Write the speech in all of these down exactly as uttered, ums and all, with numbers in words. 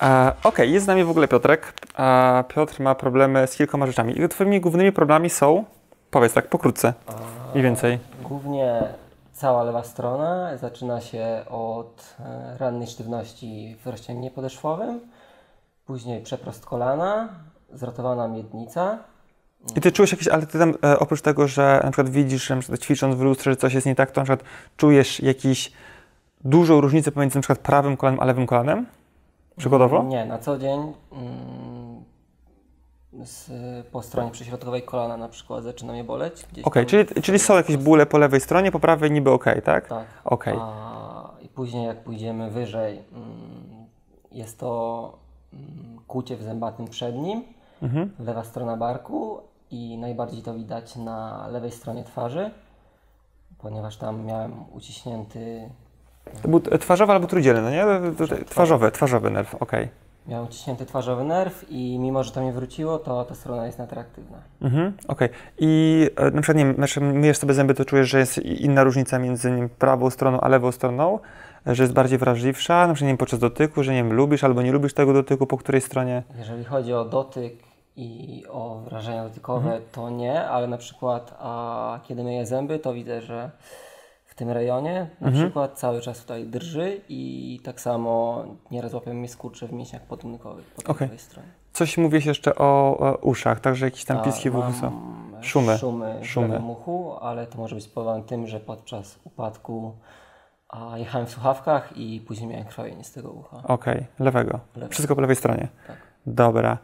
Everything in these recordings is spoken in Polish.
E, ok, jest z nami w ogóle Piotrek. E, Piotr ma problemy z kilkoma rzeczami. I twoimi głównymi problemami są, powiedz tak pokrótce, mniej więcej. Głównie cała lewa strona zaczyna się od e, rannej sztywności w rozciągnięciu podeszwowym, później przeprost kolana, zrotowana miednica. I ty czujesz jakieś, ale ty tam e, oprócz tego, że na przykład widzisz, że na przykład ćwicząc w lustrze, że coś jest nie tak, to na przykład czujesz jakiś dużą różnicę pomiędzy na przykład prawym kolanem a lewym kolanem? Przykładowo? Nie, na co dzień mm, z, po stronie prześrodkowej kolana na przykład zaczyna mnie boleć. Okej, okay, czyli, czyli są jakieś bóle po lewej stronie, po prawej niby ok, tak? Tak. Okay. A, I później jak pójdziemy wyżej, mm, jest to mm, kłucie w zębatym przednim, mhm. lewa strona barku i najbardziej to widać na lewej stronie twarzy, ponieważ tam miałem uciśnięty... To był twarzowy albo trójdzielny, no nie? Twarzowy, twarzowy nerw, okej. Okay. Miałem uciśnięty twarzowy nerw i mimo, że to mi wróciło, to ta strona jest natraktywna. Mhm, okej. Okay. I na przykład, nie wiem, znaczy myjesz sobie zęby, to czujesz, że jest inna różnica między nie wiem, prawą stroną a lewą stroną? Że jest bardziej wrażliwsza, na przykład nie wiem, podczas dotyku, że nie wiem, lubisz albo nie lubisz tego dotyku, po której stronie? Jeżeli chodzi o dotyk i o wrażenia dotykowe, mhm. to nie, ale na przykład a kiedy myję zęby, to widzę, że w tym rejonie na mhm. przykład cały czas tutaj drży i tak samo nieraz łapią mnie skurcze w mięśniach podmykowych po tej okay. lewej stronie. Coś mówisz jeszcze o, o uszach, także jakieś tam piski w uchu są? Szumy. Szumy, Szumy. w lewym uchu, ale to może być spowodowane tym, że podczas upadku a jechałem w słuchawkach i później miałem krwawienie z tego ucha. Okej, okay. lewego. Lewe. Wszystko po lewej stronie. Tak. Dobra.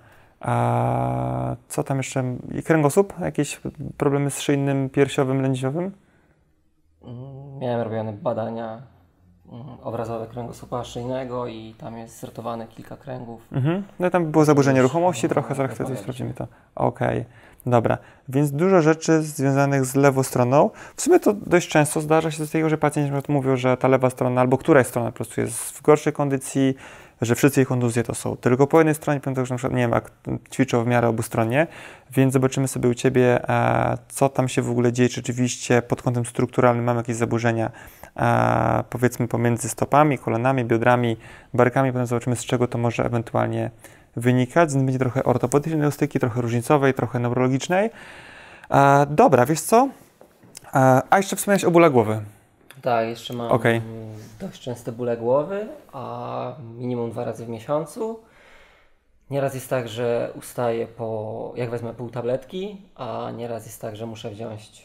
A co tam jeszcze? I kręgosłup? Jakieś problemy z szyjnym, piersiowym, lędźwiowym? Miałem robione badania obrazowe kręgosłupa szyjnego i tam jest zrotowane kilka kręgów. Mhm. No i tam było zaburzenie ruchomości no, trochę, zaraz wtedy sprawdzimy to. Okej, okay. Dobra. Więc dużo rzeczy związanych z lewą stroną. W sumie to dość często zdarza się z tego, że pacjenci mówią, że ta lewa strona albo któraś strona po prostu jest w gorszej kondycji, że wszystkie ich kontuzje to są tylko po jednej stronie, powiem że na przykład, nie wiem, jak ćwiczą w miarę obustronnie, więc zobaczymy sobie u Ciebie, e, co tam się w ogóle dzieje, czy rzeczywiście pod kątem strukturalnym mamy jakieś zaburzenia, e, powiedzmy pomiędzy stopami, kolanami, biodrami, barkami, potem zobaczymy, z czego to może ewentualnie wynikać. Będzie trochę ortopedycznej diagnostyki, trochę różnicowej, trochę neurologicznej. E, dobra, wiesz co? E, a jeszcze wspomniałeś o bólach głowy. Tak, jeszcze mam okay. dość częste bóle głowy, a minimum dwa razy w miesiącu. Nieraz jest tak, że ustaję po, jak wezmę pół tabletki, a nieraz jest tak, że muszę wziąć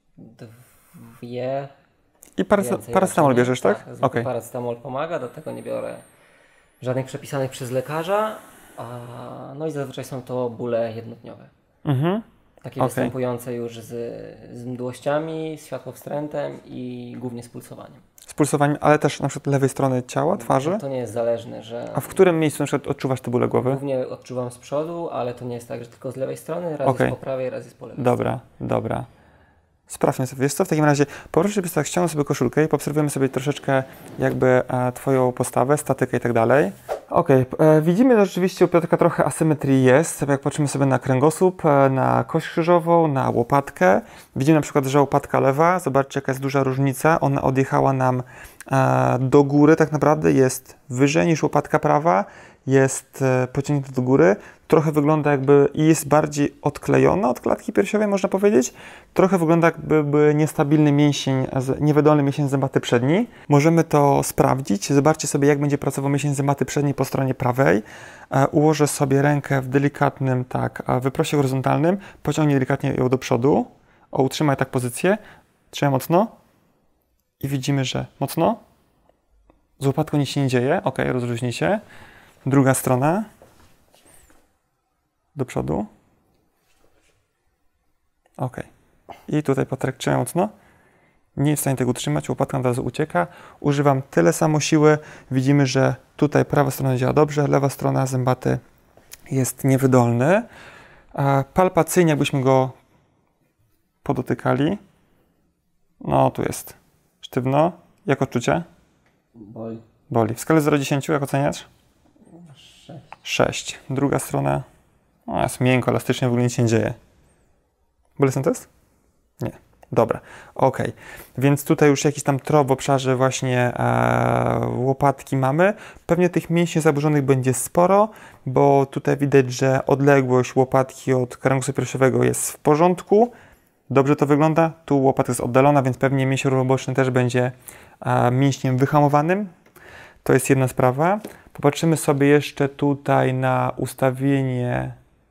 dwie. I parace- paracetamol bierzesz, tak? Tak, okay. paracetamol pomaga, do tego nie biorę żadnych przepisanych przez lekarza, a, no i zazwyczaj są to bóle jednodniowe. Mhm. Takie okay. występujące już z, z mdłościami, światłowstrętem i głównie z pulsowaniem. Z pulsowaniem, ale też na przykład lewej strony ciała, twarzy? To, to nie jest zależne, że... A w którym miejscu na przykład odczuwasz te bóle głowy? Głównie odczuwam z przodu, ale to nie jest tak, że tylko z lewej strony, raz okay. jest po prawej, raz jest po lewej Dobra, stronie. dobra. Sprawdźmy sobie. Wiesz co, w takim razie poproszę, żebyś tak ściągnął sobie koszulkę i poobserwujemy sobie troszeczkę jakby e, Twoją postawę, statykę i tak dalej. Okej, okay. Widzimy, że rzeczywiście u Piotrka trochę asymetrii jest, jak patrzymy sobie na kręgosłup, e, na kość krzyżową, na łopatkę. Widzimy na przykład, że łopatka lewa, zobaczcie jaka jest duża różnica, ona odjechała nam e, do góry, tak naprawdę jest wyżej niż łopatka prawa, jest e, pociągnięta do góry, trochę wygląda jakby i jest bardziej odklejona od klatki piersiowej, można powiedzieć. Trochę wygląda jakby by niestabilny mięsień, niewydolny mięsień zębaty przedni. Możemy to sprawdzić. Zobaczcie sobie, jak będzie pracował mięsień zębaty przedni po stronie prawej. E, ułożę sobie rękę w delikatnym, tak, wyproście horyzontalnym. Pociągnij delikatnie ją do przodu. O, utrzymaj tak pozycję. Trzymaj mocno. I widzimy, że mocno. Z łopatką nic się nie dzieje. Ok, rozluźnij się. Druga strona. Do przodu. Ok. I tutaj Piotrek trzymaj mocno. Nie jest w stanie tego utrzymać, łopatka od razu ucieka. Używam tyle samo siły. Widzimy, że tutaj prawa strona działa dobrze, lewa strona zębaty jest niewydolny. A palpacyjnie, jakbyśmy go podotykali. No, tu jest sztywno. Jak odczucie? Boli. Boli. W skali zero do dziesięciu jak oceniasz? sześć. sześć. Druga strona. No, jest miękko, elastycznie, w ogóle nic się nie dzieje. Bolesny to jest? Nie. Dobra, ok. Więc tutaj już jakiś tam trop w obszarze właśnie e, łopatki mamy. Pewnie tych mięśni zaburzonych będzie sporo, bo tutaj widać, że odległość łopatki od kręgosłupa piersiowego jest w porządku. Dobrze to wygląda. Tu łopatka jest oddalona, więc pewnie mięsień ruchoboczny też będzie e, mięśniem wyhamowanym. To jest jedna sprawa. Popatrzymy sobie jeszcze tutaj na ustawienie.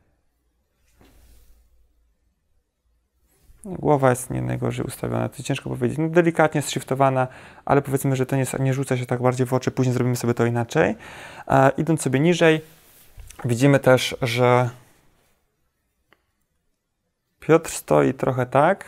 Głowa jest nie najgorzej ustawiona, to ciężko powiedzieć. No, delikatnie shiftowana, ale powiedzmy, że to nie, nie rzuca się tak bardziej w oczy. Później zrobimy sobie to inaczej. E, idąc sobie niżej, widzimy też, że Piotr stoi trochę tak,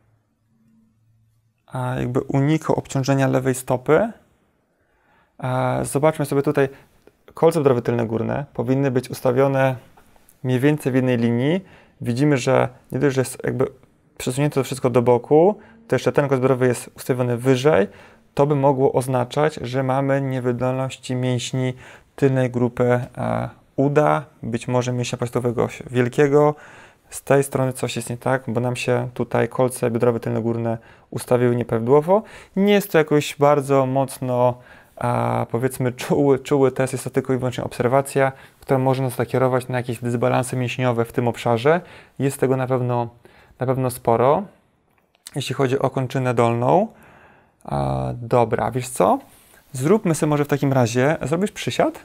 a jakby unika obciążenia lewej stopy. E, zobaczmy sobie tutaj, kolce biodrowe tylne górne powinny być ustawione mniej więcej w jednej linii. Widzimy, że nie dość, że jest jakby przesunięte to wszystko do boku, to jeszcze ten kolec biodrowy jest ustawiony wyżej. To by mogło oznaczać, że mamy niewydolności mięśni tylnej grupy e, uda, być może mięśnia płachtowego wielkiego. Z tej strony coś jest nie tak, bo nam się tutaj kolce biodrowe tylne górne ustawiły nieprawidłowo. Nie jest to jakoś bardzo mocno, a, powiedzmy, czuły, czuły test, jest to tylko i wyłącznie obserwacja, która może nas nakierować na jakieś dysbalanse mięśniowe w tym obszarze. Jest tego na pewno, na pewno sporo, jeśli chodzi o kończynę dolną. A, dobra, wiesz co? Zróbmy sobie może w takim razie, zrobisz przysiad?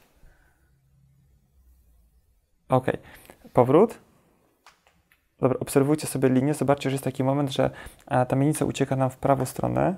Ok, powrót. Dobra, obserwujcie sobie linię, zobaczcie, że jest taki moment, że a, ta miednica ucieka nam w prawą stronę.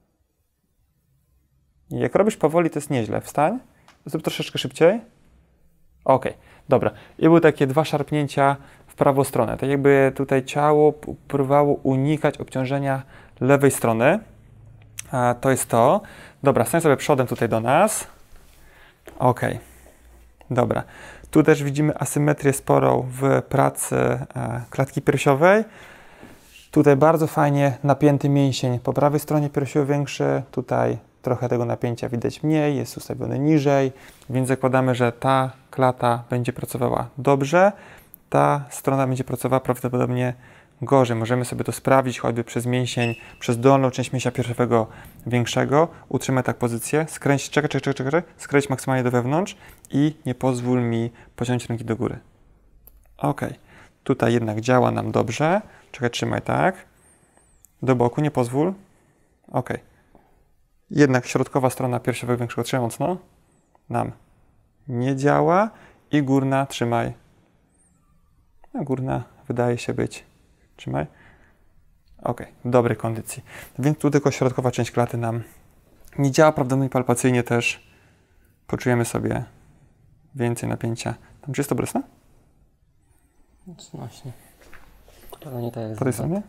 I jak robisz powoli, to jest nieźle. Wstań, zrób troszeczkę szybciej. Ok, dobra. I były takie dwa szarpnięcia w prawą stronę. Tak jakby tutaj ciało próbowało unikać obciążenia lewej strony. A, to jest to. Dobra, stań sobie przodem tutaj do nas. Ok, dobra. Tu też widzimy asymetrię sporą w pracy e, klatki piersiowej. Tutaj bardzo fajnie napięty mięsień po prawej stronie piersiowej większy. Tutaj trochę tego napięcia widać mniej, jest ustawiony niżej, więc zakładamy, że ta klata będzie pracowała dobrze. Ta strona będzie pracowała prawdopodobnie gorzej. Możemy sobie to sprawdzić choćby przez mięsień, przez dolną część mięśnia piersiowego większego. Utrzymaj tak pozycję, skręć, czekaj, czekaj, czekaj, czekaj, skręć maksymalnie do wewnątrz i nie pozwól mi pociągnąć ręki do góry. Ok, tutaj jednak działa nam dobrze. Czekaj, trzymaj tak. Do boku, nie pozwól. Ok. Jednak środkowa strona piersiowego większego, trzymaj mocno. Nam nie działa i górna, trzymaj. A górna wydaje się być. Trzymaj. Ok, w dobrej kondycji. Więc tu tylko środkowa część klaty nam nie działa, prawdopodobnie palpacyjnie też poczujemy sobie więcej napięcia. Tam czy jest to bolesne? Znośnie. Ale nie tak jak po tej stronie?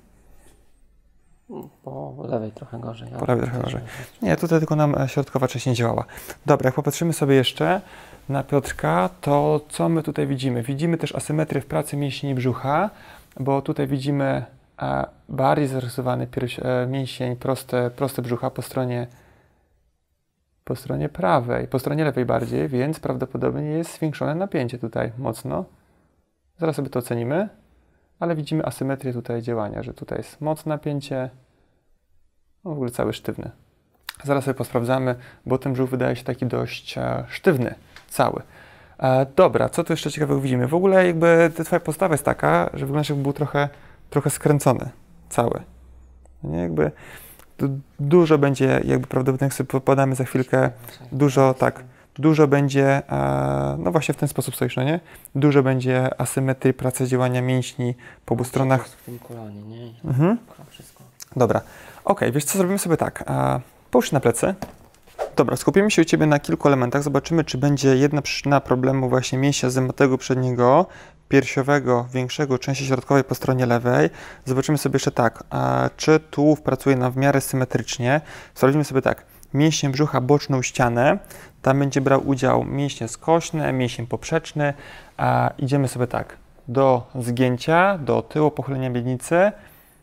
Po lewej trochę gorzej. Po lewej trochę gorzej. Nie, tutaj tylko nam środkowa część nie działała. Dobra, jak popatrzymy sobie jeszcze na Piotrka, to co my tutaj widzimy? Widzimy też asymetrię w pracy mięśni brzucha, bo tutaj widzimy e, bardziej zarysowany e, mięsień prosty, prosty brzucha po stronie, po stronie prawej, po stronie lewej bardziej, więc prawdopodobnie jest zwiększone napięcie tutaj mocno. Zaraz sobie to ocenimy, ale widzimy asymetrię tutaj działania, że tutaj jest mocne napięcie, no w ogóle cały sztywny. Zaraz sobie posprawdzamy, bo ten brzuch wydaje się taki dość e, sztywny, cały. E, dobra, co tu jeszcze ciekawego widzimy? W ogóle jakby twoja postawa jest taka, że wyglądasz jakby był trochę, trochę skręcony, cały. Nie, jakby du dużo będzie, jakby prawdopodobnie jak sobie podamy za chwilkę, dużo, tak, dużo będzie, e, no właśnie w ten sposób stoisz, no nie? Dużo będzie asymetrii pracy działania mięśni po obu stronach. W tym kolanie, nie? Mhm. Wszystko. Dobra, ok, wiesz co, zrobimy sobie tak, e, połóż na plecy. Dobra, skupimy się u Ciebie na kilku elementach. Zobaczymy, czy będzie jedna przyczyna problemu właśnie mięśnia zębatego przedniego, piersiowego, większego, części środkowej po stronie lewej. Zobaczymy sobie jeszcze tak, a czy tułów pracuje nam w miarę symetrycznie. Sprawdzimy sobie tak, mięśnie brzucha, boczną ścianę. Tam będzie brał udział mięśnie skośne, mięsień poprzeczny. A idziemy sobie tak, do zgięcia, do tyłu, pochylenia miednicy.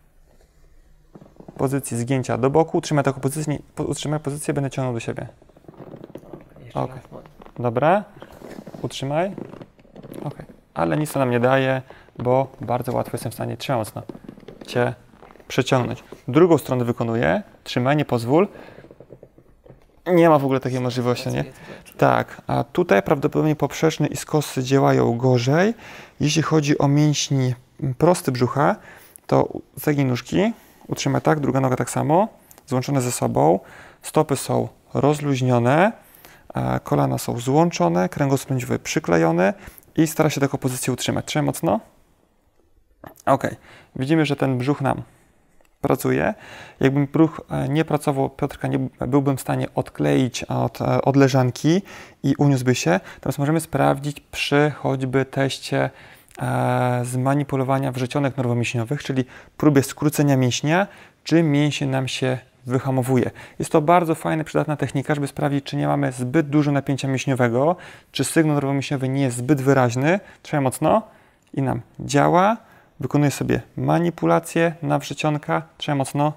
Pozycji zgięcia do boku, utrzymaj taką pozycję, utrzymaj pozycję, będę ciągnął do siebie. Ok, dobra, utrzymaj, ok, ale nic to nam nie daje, bo bardzo łatwo jestem w stanie, trzymaj mocno, Cię przeciągnąć. Drugą stronę wykonuję, trzymaj, nie pozwól. Nie ma w ogóle takiej możliwości, nie? Tak, a tutaj prawdopodobnie poprzeczny i skosy działają gorzej. Jeśli chodzi o mięśni prosty brzucha, to zegnij nóżki, utrzymaj tak, druga noga tak samo, złączone ze sobą, stopy są rozluźnione, kolana są złączone, kręgosłup lędźwiowy przyklejony i stara się taką pozycję utrzymać. Trzymaj mocno. Ok, widzimy, że ten brzuch nam pracuje. Jakbym brzuch nie pracował, Piotrka, nie byłbym w stanie odkleić od, od leżanki i uniósłby się. Natomiast możemy sprawdzić przy choćby teście e, zmanipulowania wrzecionek nerwomięśniowych, czyli próbie skrócenia mięśnia, czy mięsień nam się wyhamowuje. Jest to bardzo fajna, przydatna technika, żeby sprawdzić, czy nie mamy zbyt dużo napięcia mięśniowego, czy sygnał nerwomięśniowy nie jest zbyt wyraźny. Trzymaj mocno i nam działa. Wykonuję sobie manipulację na wrzecionka, trzymaj mocno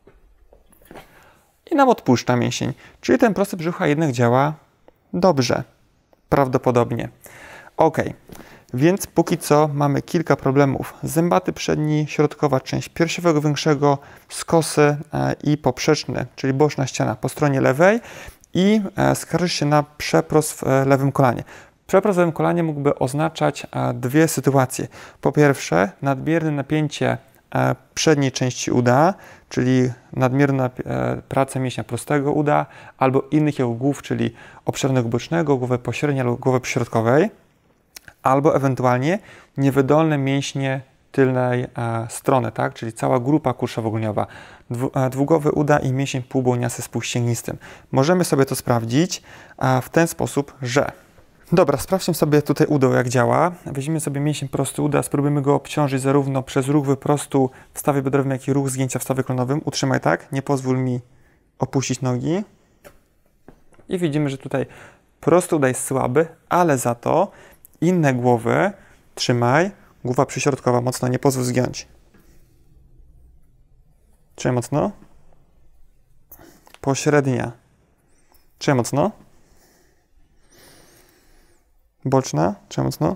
i nam odpuszcza mięsień. Czyli ten prosty brzucha jednak działa dobrze, prawdopodobnie. Ok, więc póki co mamy kilka problemów. Zębaty przedni, środkowa część piersiowego większego, skosy e, i poprzeczny, czyli boczna ściana po stronie lewej i e, skarżysz się na przeprost w e, lewym kolanie. Przeprost w lewym kolanie mógłby oznaczać e, dwie sytuacje. Po pierwsze, nadmierne napięcie e, przedniej części uda, czyli nadmierna e, praca mięśnia prostego uda, albo innych jego głów, czyli obszernego bocznego, głowy pośredniej albo głowy przyśrodkowej, albo ewentualnie niewydolne mięśnie tylnej e, strony, tak? Czyli cała grupa kulszowo-golniowa, dwu, e, dwugłowy uda i mięsień półbłoniasty z półścięgnistym. Możemy sobie to sprawdzić e, w ten sposób, że dobra, sprawdźmy sobie tutaj udo, jak działa. Weźmiemy sobie mięsień prosty uda, spróbujemy go obciążyć zarówno przez ruch wyprostu w stawie biodrowym, jak i ruch zgięcia w stawie klonowym. Utrzymaj tak, nie pozwól mi opuścić nogi. I widzimy, że tutaj prosty uda jest słaby, ale za to inne głowy, trzymaj, głowa przyśrodkowa mocno, nie pozwól zgiąć. Trzymaj mocno. Pośrednia. Trzymaj mocno. Boczna, trzymaj mocno.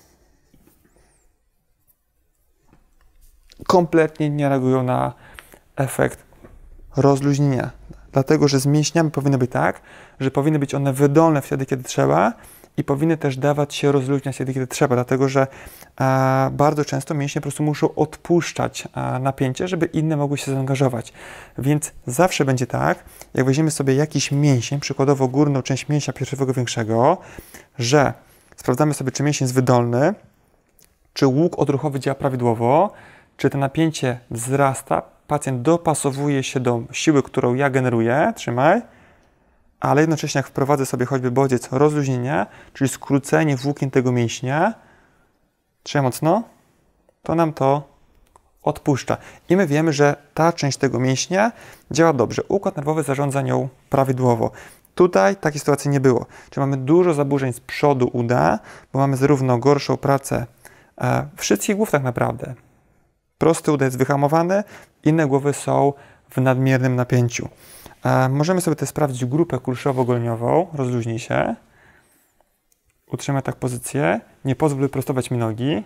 Kompletnie nie reagują na efekt rozluźnienia. Dlatego, że z mięśniami powinno być tak, że powinny być one wydolne wtedy, kiedy trzeba i powinny też dawać się rozluźniać wtedy, kiedy trzeba. Dlatego, że e, bardzo często mięśnie po prostu muszą odpuszczać e, napięcie, żeby inne mogły się zaangażować. Więc zawsze będzie tak, jak weźmiemy sobie jakiś mięsień, przykładowo górną część mięśnia piersiowego większego, że sprawdzamy sobie, czy mięsień jest wydolny, czy łuk odruchowy działa prawidłowo, czy to napięcie wzrasta, pacjent dopasowuje się do siły, którą ja generuję, trzymaj, ale jednocześnie jak wprowadzę sobie choćby bodziec rozluźnienia, czyli skrócenie włókien tego mięśnia, trzymaj mocno, to nam to odpuszcza. I my wiemy, że ta część tego mięśnia działa dobrze. Układ nerwowy zarządza nią prawidłowo. Tutaj takiej sytuacji nie było. Czyli mamy dużo zaburzeń z przodu uda, bo mamy zarówno gorszą pracę e, wszystkich głów tak naprawdę. Prosty uda jest wyhamowany, inne głowy są w nadmiernym napięciu. E, możemy sobie też sprawdzić grupę kulszowo-golniową. Rozluźnij się. Utrzymaj tak pozycję. Nie pozwól wyprostować mi nogi.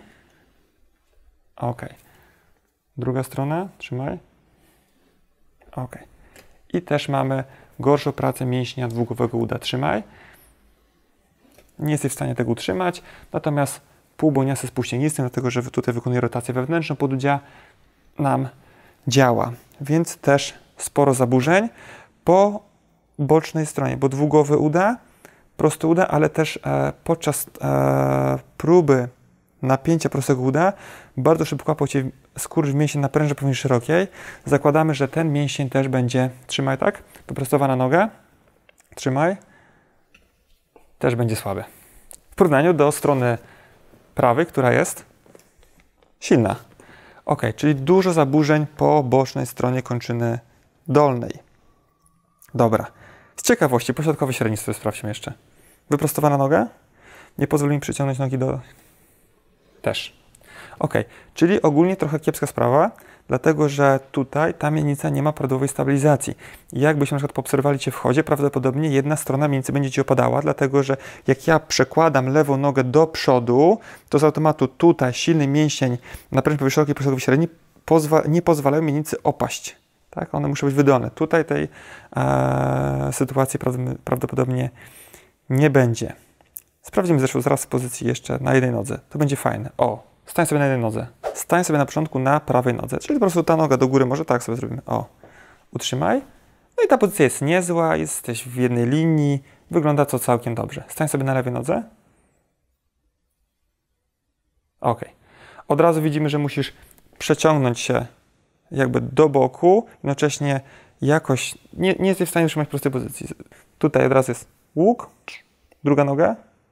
Ok. Druga strona. Trzymaj. Ok. I też mamy gorszą pracę mięśnia dwugłowego uda. Trzymaj. Nie jesteś w stanie tego utrzymać, natomiast półbłoniasty z półścięgnistym, dlatego że tutaj wykonuje rotację wewnętrzną podudzia, nam działa. Więc też sporo zaburzeń po bocznej stronie, bo dwugłowy uda, prosty uda, ale też e, podczas e, próby napięcia prostego uda bardzo szybko łapał Cię skurcz w mięsień na pręży powierzchni szerokiej. Zakładamy, że ten mięsień też będzie, trzymaj tak, wyprostowana noga, trzymaj, też będzie słaby. W porównaniu do strony prawej, która jest silna. Ok, czyli dużo zaburzeń po bocznej stronie kończyny dolnej. Dobra. Z ciekawości, pośrodkowy średni sobie sprawdźmy jeszcze. Wyprostowana noga? Nie pozwól mi przyciągnąć nogi do... Też. Ok, czyli ogólnie trochę kiepska sprawa, dlatego że tutaj ta miednica nie ma prawidłowej stabilizacji. I jakbyśmy na przykład poobserwowali Cię w chodzie, prawdopodobnie jedna strona miednicy będzie Ci opadała, dlatego że jak ja przekładam lewą nogę do przodu, to z automatu tutaj silny mięsień na pręży powierzchni szerokiej, pośrodkowy średni pozwa nie pozwalają miednicy opaść. Tak? One muszą być wydolne. Tutaj tej e, sytuacji prawdopodobnie nie będzie. Sprawdzimy zresztą zaraz w pozycji jeszcze na jednej nodze. To będzie fajne. O, stań sobie na jednej nodze. Stań sobie na początku na prawej nodze. Czyli po prostu ta noga do góry, może tak sobie zrobimy. O, utrzymaj. No i ta pozycja jest niezła, jesteś w jednej linii. Wygląda to całkiem dobrze. Stań sobie na lewej nodze. Ok. Od razu widzimy, że musisz przeciągnąć się jakby do boku, jednocześnie jakoś nie, nie jesteś w stanie utrzymać prostej pozycji. Tutaj od razu jest łuk, druga noga.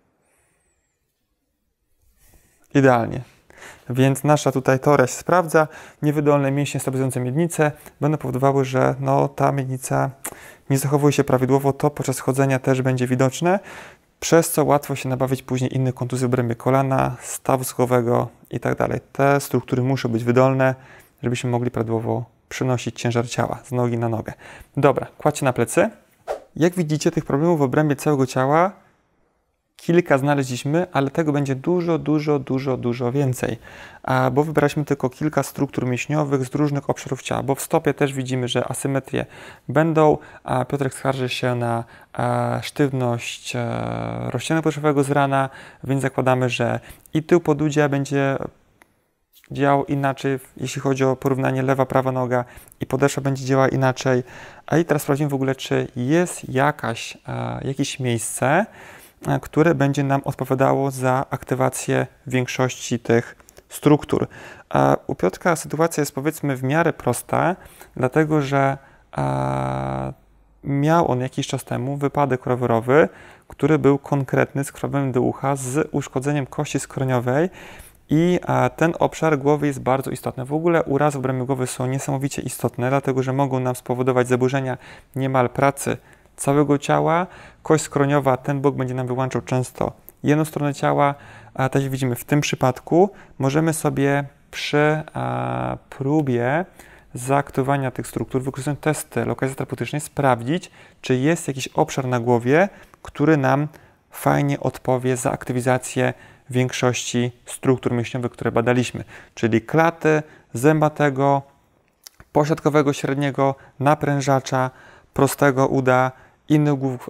Idealnie. Więc nasza tutaj teoria się sprawdza. Niewydolne mięśnie stabilizujące miednicę będą powodowały, że no, ta miednica nie zachowuje się prawidłowo. To podczas chodzenia też będzie widoczne, przez co łatwo się nabawić później innych kontuzji w obrębie kolana, stawu skokowego i tak dalej. Te struktury muszą być wydolne, żebyśmy mogli prawidłowo przenosić ciężar ciała z nogi na nogę. Dobra, kładźcie na plecy. Jak widzicie, tych problemów w obrębie całego ciała kilka znaleźliśmy, ale tego będzie dużo, dużo, dużo, dużo więcej, a, bo wybraliśmy tylko kilka struktur mięśniowych z różnych obszarów ciała, bo w stopie też widzimy, że asymetrie będą, a Piotrek skarży się na a, sztywność a, rozciągu podszewowego z rana, więc zakładamy, że i tył podudzia będzie działał inaczej, jeśli chodzi o porównanie lewa, prawa noga i podeszwa będzie działała inaczej. A i teraz sprawdzimy w ogóle, czy jest jakaś, a, jakieś miejsce, które będzie nam odpowiadało za aktywację większości tych struktur. A u Piotrka sytuacja jest powiedzmy w miarę prosta, dlatego że a, miał on jakiś czas temu wypadek rowerowy, który był konkretny z krwawem do ucha, z uszkodzeniem kości skroniowej i a, ten obszar głowy jest bardzo istotny. W ogóle urazy w obrębie głowy są niesamowicie istotne, dlatego że mogą nam spowodować zaburzenia niemal pracy całego ciała. Kość skroniowa, ten bok będzie nam wyłączał często jedną stronę ciała, a tak jak widzimy w tym przypadku możemy sobie przy a, próbie zaaktywowania tych struktur, wykorzystując testy lokalizacji terapeutycznej, sprawdzić, czy jest jakiś obszar na głowie, który nam fajnie odpowie za aktywizację większości struktur mięśniowych, które badaliśmy, czyli klaty, zębatego, pośladkowego średniego, naprężacza, prostego uda, innych głów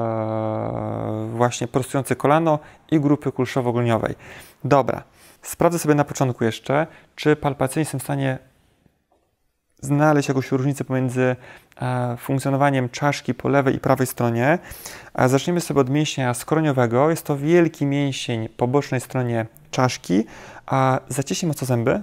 e, właśnie prostujący kolano i grupy kulszowo-ogoniowej. Dobra, sprawdzę sobie na początku jeszcze, czy palpacyjnie jestem w stanie znaleźć jakąś różnicę pomiędzy e, funkcjonowaniem czaszki po lewej i prawej stronie. E, zaczniemy sobie od mięśnia skroniowego. Jest to wielki mięsień po bocznej stronie czaszki. A zaciśnij mocno zęby.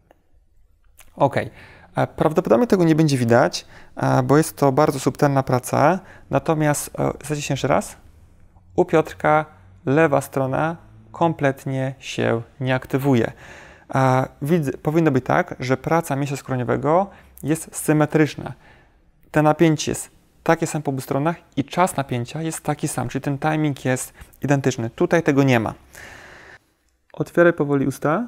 Ok. Prawdopodobnie tego nie będzie widać, bo jest to bardzo subtelna praca. Natomiast, zaciśnij jeszcze raz, u Piotrka lewa strona kompletnie się nie aktywuje. Widzę, powinno być tak, że praca mięśnia skroniowego jest symetryczna. To napięcie jest takie samo po obu stronach i czas napięcia jest taki sam, czyli ten timing jest identyczny. Tutaj tego nie ma. Otwieraj powoli usta.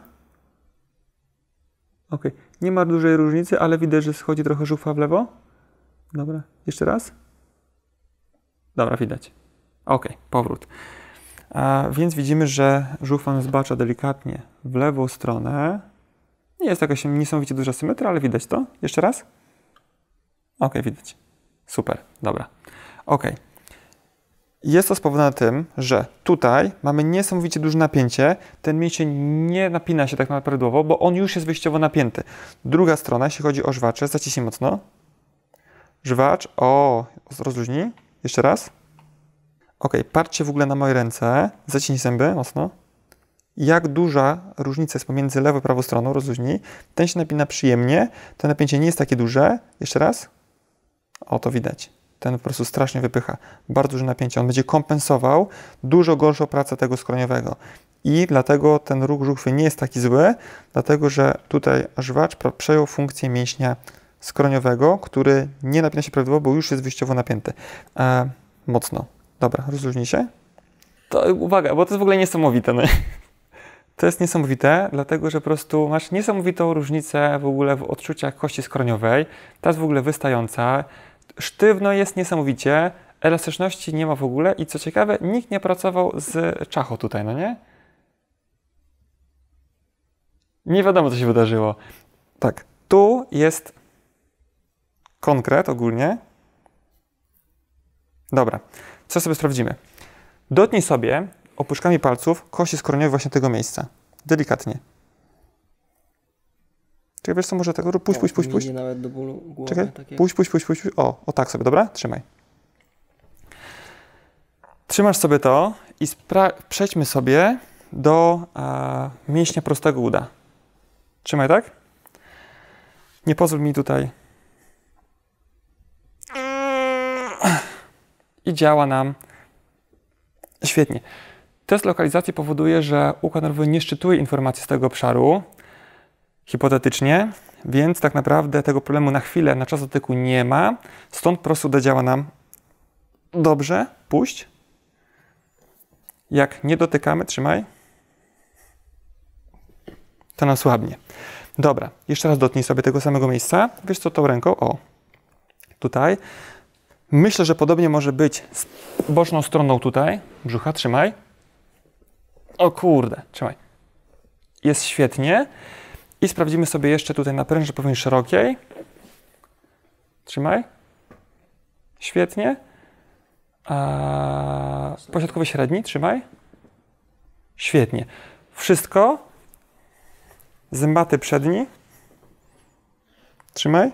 Ok, nie ma dużej różnicy, ale widać, że schodzi trochę żuchwa w lewo. Dobra, jeszcze raz. Dobra, widać. Ok, powrót. A więc widzimy, że żuchwa nas zbacza delikatnie w lewą stronę. Nie jest jakaś niesamowicie duża symetria, ale widać to. Jeszcze raz. Ok, widać. Super, dobra. Ok. Jest to spowodowane tym, że tutaj mamy niesamowicie duże napięcie. Ten mięsień nie napina się tak naprawdę prawidłowo, bo on już jest wyjściowo napięty. Druga strona, jeśli chodzi o żwacze, zaciśnij mocno. Żwacz, o, rozluźnij. Jeszcze raz. Ok, patrzcie w ogóle na moje ręce. Zaciśnij zęby mocno. Jak duża różnica jest pomiędzy lewą i prawą stroną, rozluźnij. Ten się napina przyjemnie, to napięcie nie jest takie duże. Jeszcze raz. O, to widać. Ten po prostu strasznie wypycha. Bardzo duże napięcie. On będzie kompensował dużo gorszą pracę tego skroniowego. I dlatego ten ruch żuchwy nie jest taki zły, dlatego że tutaj żwacz przejął funkcję mięśnia skroniowego, który nie napina się prawidłowo, bo już jest wyjściowo napięty. E, mocno. Dobra, rozluźnij się. To uwaga, bo to jest w ogóle niesamowite. No. To jest niesamowite, dlatego że po prostu masz niesamowitą różnicę w ogóle w odczuciach kości skroniowej. Ta jest w ogóle wystająca. Sztywno jest niesamowicie, elastyczności nie ma w ogóle i co ciekawe, nikt nie pracował z czachą tutaj, no nie? Nie wiadomo, co się wydarzyło. Tak, Tu jest konkret ogólnie. Dobra, co sobie sprawdzimy? Dotknij sobie opuszkami palców kości skroniowej właśnie tego miejsca. Delikatnie. Czekaj, wiesz co, może tego... Puść, puść, puść, puść. Nawet do bólu głowy. Czekaj, takie... puść, puść, puść, puść. O, o tak sobie, dobra? Trzymaj. Trzymasz sobie to i przejdźmy sobie do a, mięśnia prostego uda. Trzymaj, tak? Nie pozwól mi tutaj. I działa nam świetnie. Test lokalizacji powoduje, że układ nerwowy nie szczytuje informacji z tego obszaru, hipotetycznie, więc tak naprawdę tego problemu na chwilę, na czas dotyku nie ma. Stąd prosto uda działa nam dobrze. Puść. Jak nie dotykamy, trzymaj, to nam słabnie. Dobra, jeszcze raz dotknij sobie tego samego miejsca. Wiesz co, tą ręką, o, tutaj. Myślę, że podobnie może być z boczną stroną tutaj, brzucha, trzymaj. O kurde, trzymaj. Jest świetnie. I sprawdzimy sobie jeszcze tutaj na pręży powierzchni szerokiej. Trzymaj. Świetnie. A, pośrodkowy średni, trzymaj. Świetnie. Wszystko. Zębaty przedni. Trzymaj.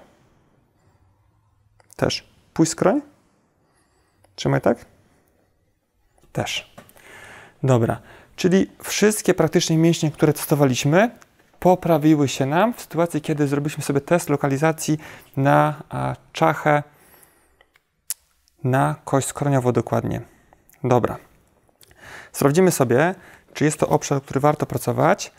Też. Pójść skroń. Trzymaj tak. Też. Dobra. Czyli wszystkie praktycznie mięśnie, które testowaliśmy, poprawiły się nam w sytuacji, kiedy zrobiliśmy sobie test lokalizacji na a, czachę, na kość skroniową dokładnie. Dobra. Sprawdzimy sobie, czy jest to obszar, który warto pracować.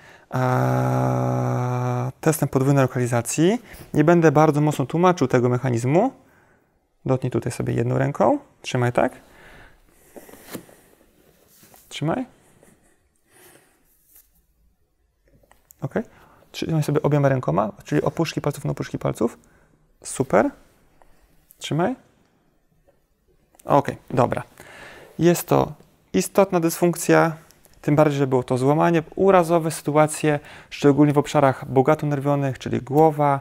A, testem podwójnej lokalizacji. Nie będę bardzo mocno tłumaczył tego mechanizmu. Dotknij tutaj sobie jedną ręką. Trzymaj tak. Trzymaj. Ok. Trzymaj sobie obiema rękoma, czyli opuszki palców na opuszki palców. Super. Trzymaj. Ok, dobra. Jest to istotna dysfunkcja, tym bardziej, że było to złamanie urazowe, sytuacje, szczególnie w obszarach bogato-nerwionych, czyli głowa,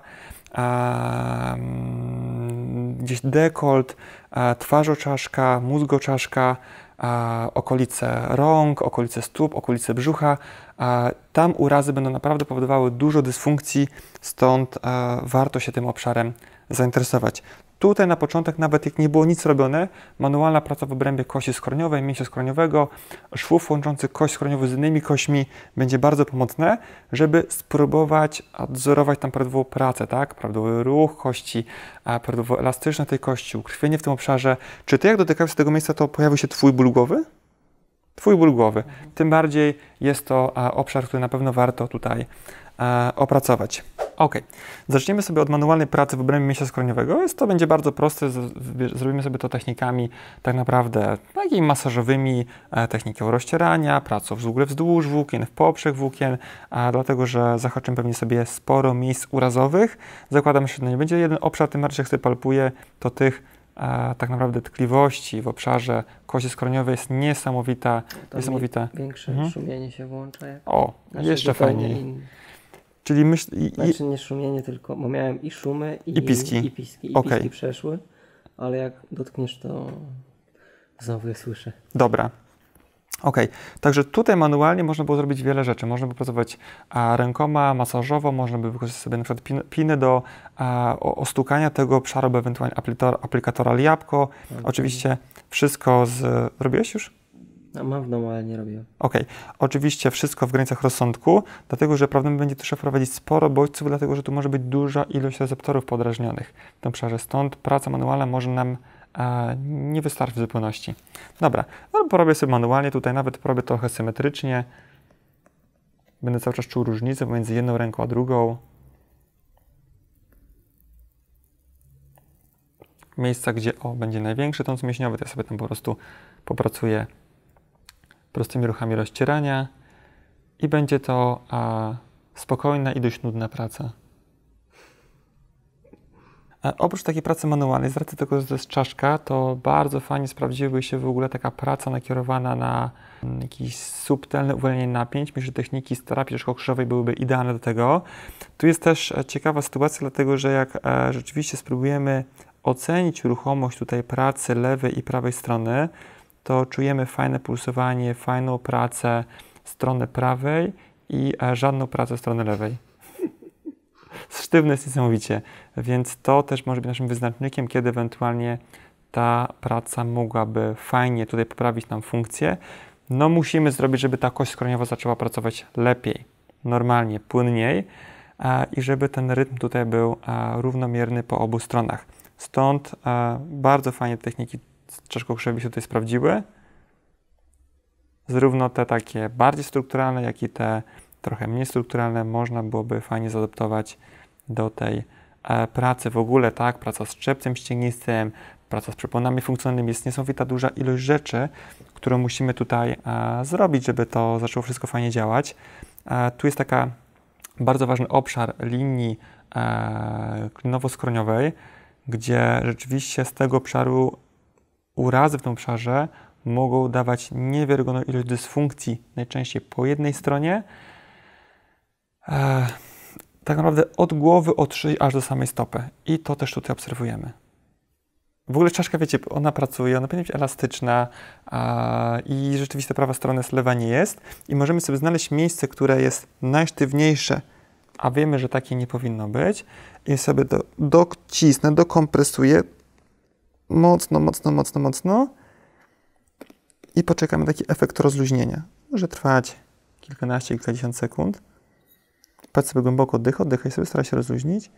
a, gdzieś dekolt, a, twarzoczaszka, mózgoczaszka, a, okolice rąk, okolice stóp, okolice brzucha. A, tam urazy będą naprawdę powodowały dużo dysfunkcji, stąd a, warto się tym obszarem zainteresować. Tutaj na początek, nawet jak nie było nic robione, manualna praca w obrębie kości skroniowej, mięśnia skroniowego, szwów łączących kość skroniową z innymi kośćmi będzie bardzo pomocne, żeby spróbować odzorować tam prawidłową pracę, tak? Prawidłowy ruch kości, a prawidłowo elastyczność tej kości, ukrwienie w tym obszarze. Czy ty jak dotykałeś tego miejsca, to pojawił się twój ból głowy? Twój ból głowy. Mhm. Tym bardziej jest to a, obszar, który na pewno warto tutaj a, opracować. Ok, zaczniemy sobie od manualnej pracy w obrębie mięśnia skroniowego. Jest to będzie bardzo proste, zrobimy sobie to technikami tak naprawdę takimi masażowymi, e, techniką rozcierania, pracą w ogóle wzdłuż włókien, w poprzek włókien, a dlatego, że zahaczymy pewnie sobie sporo miejsc urazowych. Zakładam, że to nie będzie jeden obszar, tym bardziej jak sobie palpuję, to tych e, tak naprawdę tkliwości w obszarze kości skroniowej jest niesamowita. To niesamowita. Większe mhm. szumienie się włącza. Jak... O, znaczy, jeszcze fajniej. In... Czyli myśl... I, znaczy nie szumienie tylko, bo miałem i szumy, i, i piski. I piski, i okay. piski przeszły, ale jak dotkniesz, to znowu je słyszę. Dobra. Ok, także tutaj manualnie można było zrobić wiele rzeczy. Można by pracować a, rękoma masażowo, można by wykorzystać sobie na przykład pin, piny do a, o, ostukania tego obszaru, by ewentualnie aplikator, aplikatora jabłko. Okay. Oczywiście wszystko z... Robiłeś już? No, mam w domu, ale nie robiłem. Ok, oczywiście wszystko w granicach rozsądku, dlatego że prawdopodobnie będzie trzeba wprowadzić sporo bodźców, dlatego że tu może być duża ilość receptorów podrażnionych w tym obszarze. Stąd praca manualna może nam e, nie wystarczyć w zupełności. Dobra, no, porobię sobie manualnie, tutaj nawet porobię trochę symetrycznie. Będę cały czas czuł różnicę pomiędzy jedną ręką a drugą. Miejsca, gdzie o, będzie największy tąc mięśniowy, to ja sobie tam po prostu popracuję prostymi ruchami rozcierania i będzie to a, spokojna i dość nudna praca. Oprócz takiej pracy manualnej, z racji tego, że to jest czaszka, to bardzo fajnie sprawdziłaby się w ogóle taka praca nakierowana na jakieś subtelne uwolnienie napięć. Myślę, że techniki z terapii czaszkokrzyżowej byłyby idealne do tego. Tu jest też ciekawa sytuacja, dlatego że jak rzeczywiście spróbujemy ocenić ruchomość tutaj pracy lewej i prawej strony, to czujemy fajne pulsowanie, fajną pracę strony prawej i żadną pracę strony lewej. Sztywne jest niesamowicie, więc to też może być naszym wyznacznikiem, kiedy ewentualnie ta praca mogłaby fajnie tutaj poprawić nam funkcję. No musimy zrobić, żeby ta kość skroniowa zaczęła pracować lepiej, normalnie, płynniej a, i żeby ten rytm tutaj był a, równomierny po obu stronach. Stąd a, bardzo fajnie techniki czaszkokrzyżowej się tutaj sprawdziły. Zarówno te takie bardziej strukturalne, jak i te trochę mniej strukturalne można byłoby fajnie zaadaptować do tej e, pracy w ogóle, tak? Praca z szczepcem ścięgnistym, praca z przeponami funkcjonalnymi. Jest niesamowita duża ilość rzeczy, którą musimy tutaj e, zrobić, żeby to zaczęło wszystko fajnie działać. E, tu jest taka bardzo ważny obszar linii e, klinowo-skroniowej, gdzie rzeczywiście z tego obszaru urazy w tym obszarze mogą dawać niewiarygodną ilość dysfunkcji, najczęściej po jednej stronie, e, tak naprawdę od głowy, od szyi, aż do samej stopy. I to też tutaj obserwujemy. W ogóle czaszka, wiecie, ona pracuje, ona powinna być elastyczna a, i rzeczywiście prawa strona z lewa nie jest. I możemy sobie znaleźć miejsce, które jest najsztywniejsze, a wiemy, że takie nie powinno być. I sobie do, docisnę, dokompresuję mocno, mocno, mocno, mocno i poczekamy na taki efekt rozluźnienia. Może trwać kilkanaście, kilkadziesiąt sekund. Patrz sobie głęboko, oddych, oddychaj sobie, staraj się rozluźnić.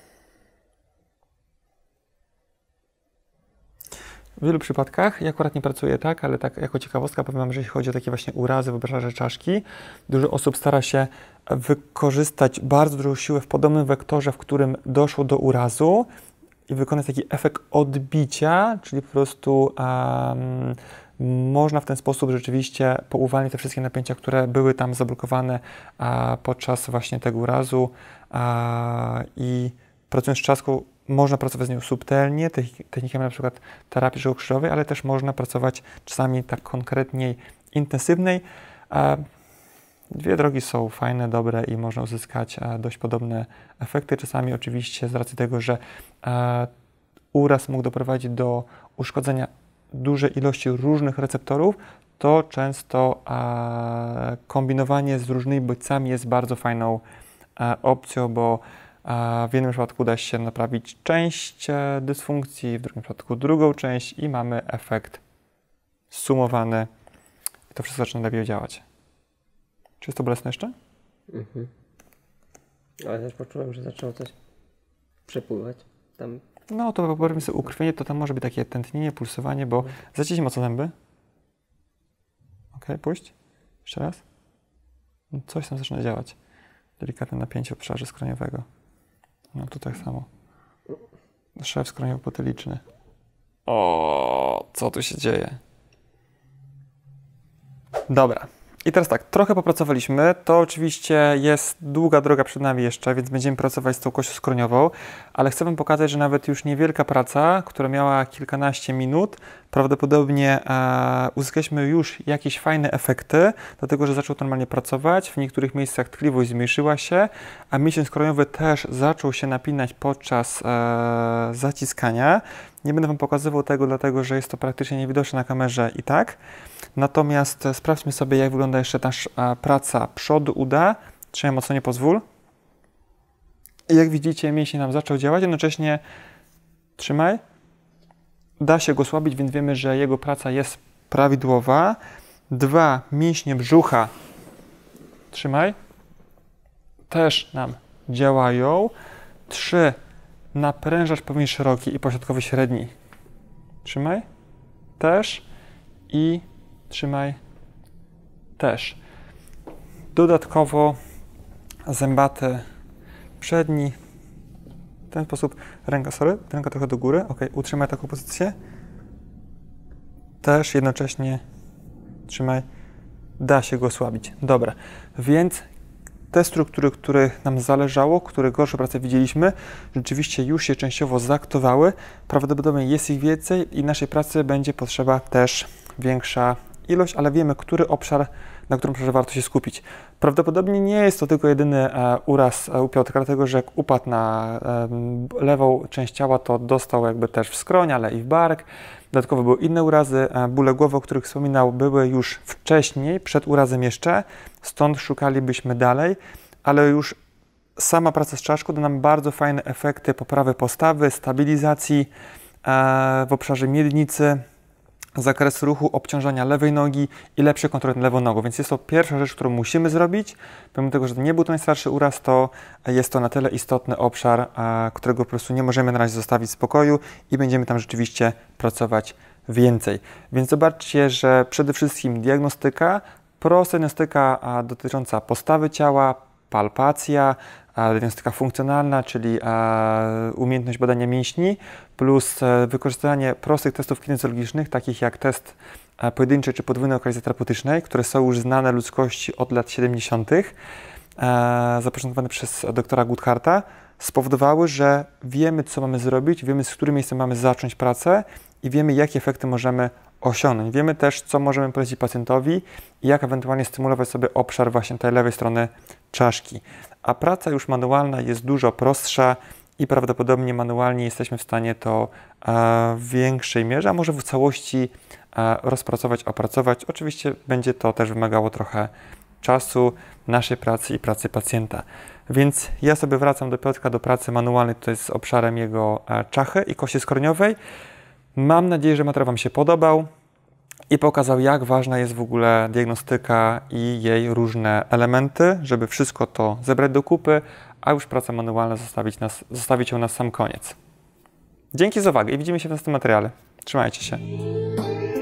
W wielu przypadkach, ja akurat nie pracuję tak, ale tak jako ciekawostka powiem wam, że jeśli chodzi o takie właśnie urazy w obszarze czaszki, dużo osób stara się wykorzystać bardzo dużą siłę w podobnym wektorze, w którym doszło do urazu i wykonać taki efekt odbicia, czyli po prostu um, można w ten sposób rzeczywiście pouwalniać te wszystkie napięcia, które były tam zablokowane a, podczas właśnie tego urazu a, i pracując z czaszką można pracować z nią subtelnie, technikami na przykład terapii czaszkokrzyżowej, ale też można pracować czasami tak konkretniej, intensywnej. A, dwie drogi są fajne, dobre i można uzyskać a, dość podobne efekty. Czasami oczywiście z racji tego, że a, uraz mógł doprowadzić do uszkodzenia dużej ilości różnych receptorów, to często a, kombinowanie z różnymi bodźcami jest bardzo fajną a, opcją, bo a, w jednym przypadku uda się naprawić część a, dysfunkcji, w drugim przypadku drugą część i mamy efekt sumowany i to wszystko zaczyna lepiej działać. Czy jest to bolesne jeszcze? Mhm. Ale też poczułem, że zaczęło coś przepływać tam. No to powiedzmy sobie ukrwienie, to tam może być takie tętnienie, pulsowanie, bo mhm. zaciśnij mocno zęby. Ok, puść. Jeszcze raz. No, coś tam zaczyna działać. Delikatne napięcie w obszarze skroniowego. No tu tak samo. Szef skroniowo-potyliczny. O, co tu się dzieje? Dobra. I teraz tak, trochę popracowaliśmy, to oczywiście jest długa droga przed nami jeszcze, więc będziemy pracować z tą kością skroniową, ale chcę wam pokazać, że nawet już niewielka praca, która miała kilkanaście minut, prawdopodobnie e, uzyskaliśmy już jakieś fajne efekty, dlatego że zaczął normalnie pracować, w niektórych miejscach tkliwość zmniejszyła się, a mięsień skroniowy też zaczął się napinać podczas e, zaciskania. Nie będę wam pokazywał tego, dlatego że jest to praktycznie niewidoczne na kamerze i tak. Natomiast sprawdźmy sobie, jak wygląda jeszcze nasza praca przodu uda. Trzymaj mocno, nie pozwól. I jak widzicie, mięsień nam zaczął działać, jednocześnie trzymaj. Da się go osłabić, więc wiemy, że jego praca jest prawidłowa. Dwa, mięśnie brzucha. Trzymaj. Też nam działają. Trzy, naprężacz powinien szeroki i pośrodkowy średni. Trzymaj. Też. I trzymaj też. Dodatkowo zębaty przedni. W ten sposób ręka, sorry, ręka trochę do góry. Ok, utrzymaj taką pozycję. Też jednocześnie trzymaj. Da się go osłabić. Dobra, więc te struktury, których nam zależało, które gorsze prace widzieliśmy, rzeczywiście już się częściowo zaaktowały. Prawdopodobnie jest ich więcej i naszej pracy będzie potrzeba też większa ilość, ale wiemy, który obszar, na którym obszarze warto się skupić. Prawdopodobnie nie jest to tylko jedyny e, uraz e, u Piotra, dlatego że jak upadł na e, lewą część ciała, to dostał jakby też w skroń, ale i w bark. Dodatkowo były inne urazy, e, bóle głowy, o których wspominał, były już wcześniej, przed urazem jeszcze, stąd szukalibyśmy dalej, ale już sama praca z czaszką da nam bardzo fajne efekty poprawy postawy, stabilizacji e, w obszarze miednicy, zakres ruchu, obciążania lewej nogi i lepszy kontroli nad lewą nogą. Więc jest to pierwsza rzecz, którą musimy zrobić. Pomimo tego, że to nie był to najstarszy uraz, to jest to na tyle istotny obszar, którego po prostu nie możemy na razie zostawić w spokoju i będziemy tam rzeczywiście pracować więcej. Więc zobaczcie, że przede wszystkim diagnostyka, prosta diagnostyka dotycząca postawy ciała, palpacja, diagnostyka funkcjonalna, czyli umiejętność badania mięśni, plus wykorzystanie prostych testów kinezjologicznych, takich jak test pojedynczy czy podwójnej lokalizacji terapeutycznej, które są już znane ludzkości od lat siedemdziesiątych, zaprezentowane przez doktora Goodharta, spowodowały, że wiemy, co mamy zrobić, wiemy, z którym miejscem mamy zacząć pracę i wiemy, jakie efekty możemy osiągnąć. Wiemy też, co możemy polecić pacjentowi i jak ewentualnie stymulować sobie obszar właśnie tej lewej strony czaszki. A praca już manualna jest dużo prostsza i prawdopodobnie manualnie jesteśmy w stanie to e, w większej mierze, a może w całości e, rozpracować, opracować. Oczywiście będzie to też wymagało trochę czasu, naszej pracy i pracy pacjenta. Więc ja sobie wracam do Piotrka, do pracy manualnej, tutaj z obszarem jego e, czachy i kości skroniowej. Mam nadzieję, że materiał Wam się podobał i pokazał, jak ważna jest w ogóle diagnostyka i jej różne elementy, żeby wszystko to zebrać do kupy, a już praca manualna zostawić, nas, zostawić ją na sam koniec. Dzięki za uwagę i widzimy się w następnym materiale. Trzymajcie się.